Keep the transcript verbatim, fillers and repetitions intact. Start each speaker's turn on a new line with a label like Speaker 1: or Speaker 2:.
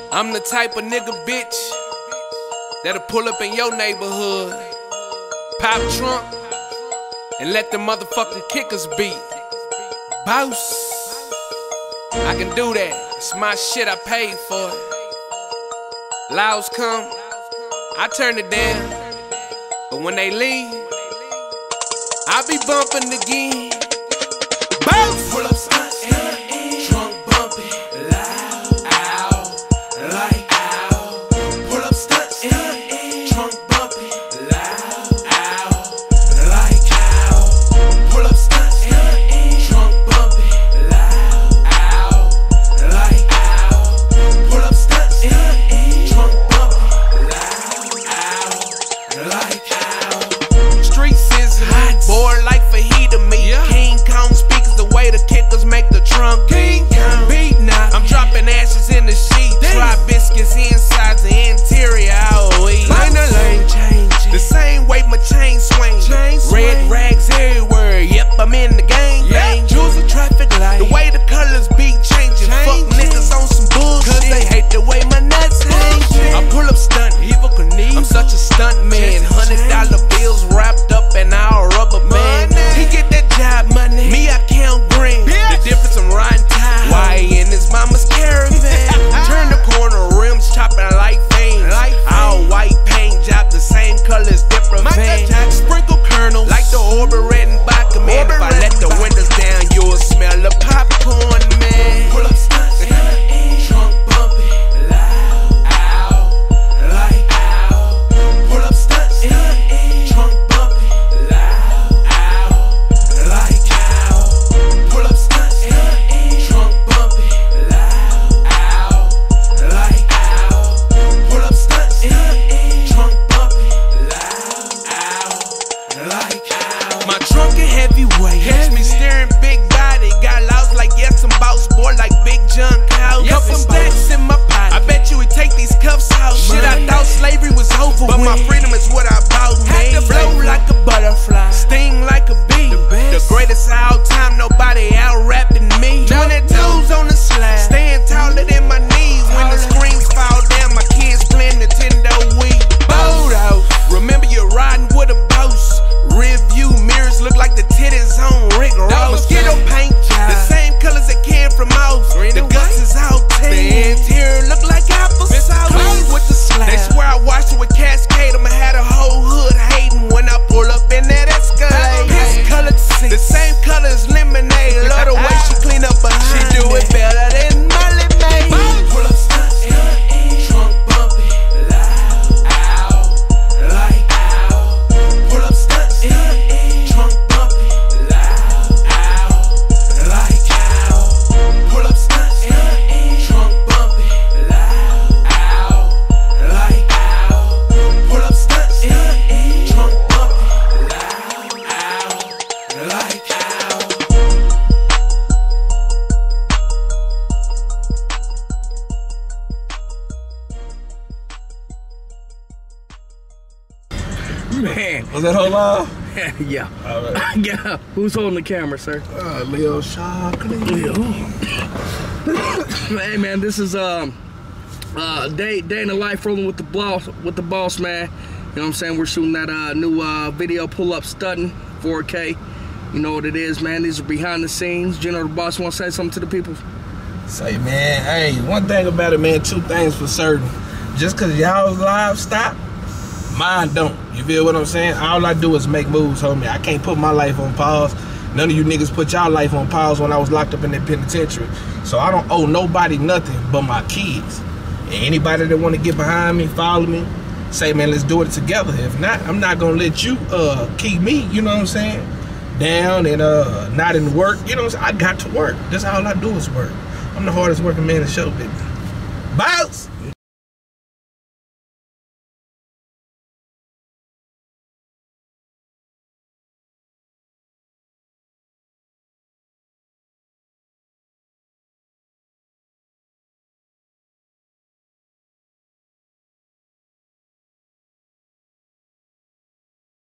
Speaker 1: I'm the type of nigga, bitch, that'll pull up in your neighborhood, pop trunk, and let the motherfucking kickers beat. Boss, I can do that. It's my shit, I paid for it. Louds come, I turn it down, but when they leave, I be bumping again. Bounce! Pull up stuntin', trunk bumpin', loud, ow, like ow. Pull up stuntin', trunk bumpin', loud, ow, like ow. Pull up stuntin', trunk bumpin', loud, ow, like ow. Pull up stuntin', trunk bumpin', loud, ow, like ow. Street sizzling, bored like fajita meat. King Kong speakers, the way the kickers make the trunk beat. Beat now. I'm dropping ashes in the sheet. Try biscuits inside the interior. I'll eat. Lane to lane changing. The same way my chain swing. Red rags everywhere. Yep, I'm in the game. Yep. Jewels a traffic light. The way the colors be changing. Fuck niggas on some bullshit, cause they hate the way my nuts hang. I pull up stunt. I'm such a stunt man. Hundred dollar bills wrapped up in our rubber band. He get that job money. Me, I count green. The difference, I'm riding time. Why in his mama's caravan? Turn the corner, rims chopping like veins. All white paint job, the same colors, different veins. Sprinkle kernels like the Orbit Red and Vodka, man. If I let the windows down, you'll smell the popcorn, man. Pull up stunts, trunk bumping, loud, ow, like ow. Pull up stunts, trunk bumping, loud, ow, like ow. Pull up stunts, trunk bumping, loud, ow, like ow. Pull up stunts, trunk bumping, loud, ow, like ow. My trunk a heavyweight, catch me staring big body. Got lost like yes, I'm boss boy like Big John Cow. Couple stacks in my pocket. I bet you would take these cuffs out. Shit, I thought slavery was over, but my freedom is what I bought, man. Had to flow like a butterfly, sting like a bee. The greatest of all time, nobody out rapping me. twenty-twos on the slab, staying taller than my knees. When the screens fall down, my kids playing Nintendo Wii. Bold out, remember you're riding with a boss. Rear view mirrors look like the titties on Rick Ross. Mosquito paint job, the same colors that came from off. The guts is out ten. The interior look like applesauce. Clean with the slab. They swear I washed it with Cascade. I'ma had a whole hood hating when I pull up in that Escalade. Piss colored seats, the same color as lemonade. Love the way she clean up behind. She do it better than Molly May. Pull up stunts, trunk bumping, loud, ow, like ow. Pull up stunts, trunk bumping, loud, ow, like ow. Pull up stunts, trunk bumping, loud, ow, like ow. Pull up stunts, trunk bumping, loud, ow, like ow.
Speaker 2: Man.
Speaker 3: Was that whole live?
Speaker 2: Yeah.
Speaker 3: All right.
Speaker 2: Yeah. Who's holding the camera, sir?
Speaker 3: Uh, Leo Shockley.
Speaker 2: Leo. Hey, man, this is um, uh, day day in the life rolling with the boss, with the boss, man. You know what I'm saying? We're shooting that uh, new uh, video pull up stunting four K. You know what it is, man. These are behind the scenes. Gino the boss want to say something to the people?
Speaker 3: Say, man, hey, one thing about it, man, two things for certain. Just because y'all's live stop, mine don't. You feel what I'm saying? All I do is make moves, homie. I can't put my life on pause. None of you niggas put y'all life on pause when I was locked up in that penitentiary. So I don't owe nobody nothing but my kids. And anybody that want to get behind me, follow me, say, man, let's do it together. If not, I'm not going to let you uh, keep me, you know what I'm saying, down and uh, not in work. You know what I'm saying? I got to work. That's all I do is work. I'm the hardest working man in the show, baby. Bounce!